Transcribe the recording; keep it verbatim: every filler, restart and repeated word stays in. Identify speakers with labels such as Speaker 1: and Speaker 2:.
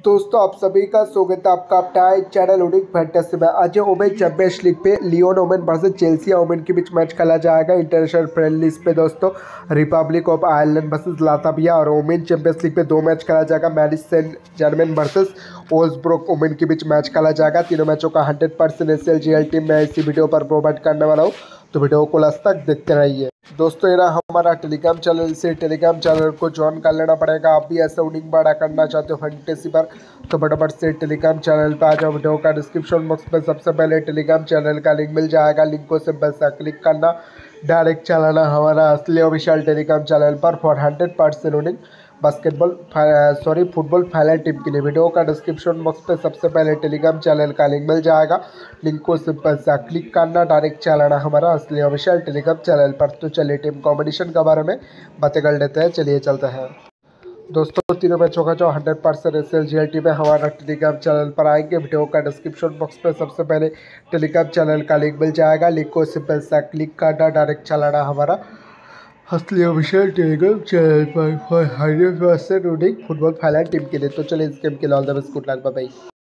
Speaker 1: दोस्तों आप सभी का स्वागत है आपका अपना चैनल यूनिक फैंटेसी में। आज वोमेन चैंपियंस लीग पे Lyon women versus Chelsea women के बीच मैच खेला जाएगा। इंटरनेशनल फ्रेंडलीज पे दोस्तों republic of Ireland versus Latvia और वोमेन चैंपियंस लीग पे दो मैच खेला जाएगा। मैरिज Saint Germain versus Wolfsburg women के बीच मैच खेला जाएगा। तीनों मैचों का hundred percent S L G L team मैं इसी वीडियो पर प्रोवाइड करने वाला हूँ, तो वीडियो को लास्ट तक देखते रहिए। दोस्तों ये ना हमारा टेलीग्राम चैनल, से टेलीग्राम चैनल को ज्वाइन कर लेना पड़ेगा। आप भी ऐसा विनिंग बड़ा करना चाहते हो फैंटेसी पर, तो फटाफट से टेलीग्राम चैनल पर आ जाओ। वीडियो का डिस्क्रिप्शन बॉक्स में सबसे पहले टेलीग्राम चैनल का लिंक मिल जाएगा। लिंक को सिंपल सा क्लिक करना, डायरेक्ट चलाना हमारा असली ऑफिशियल टेलीग्राम चैनल पर for hundred percent winning basketball sorry football final team के लिए। वीडियो का डिस्क्रिप्शन बॉक्स पे सबसे पहले टेलीग्राम चैनल का लिंक मिल जाएगा। लिंक को सिंपल सा क्लिक करना, डायरेक्ट चलाना हमारा असली ऑफिशियल टेलीग्राम चैनल पर। तो चलिए टीम कॉम्बिनेशन के बारे में बातें कर लेते हैं, चलिए चलते हैं। दोस्तों तीनों मैचों का जो hundred percent S L G L team है हमारा टेलीग्राम चैनल पर आएंगे। वीडियो का डिस्क्रिप्शन बॉक्स पे सबसे पहले टेलीग्राम चैनल का लिंक मिल जाएगा। लिंक को सिंपल सा क्लिक करना, डायरेक्ट चलाना हमारा असली ऑफिशियल टेलीग्राम चैनल पर hundred percent winning football final team के लिए। तो चलिए इस गेम के लिए all the best, good luck, bye bye.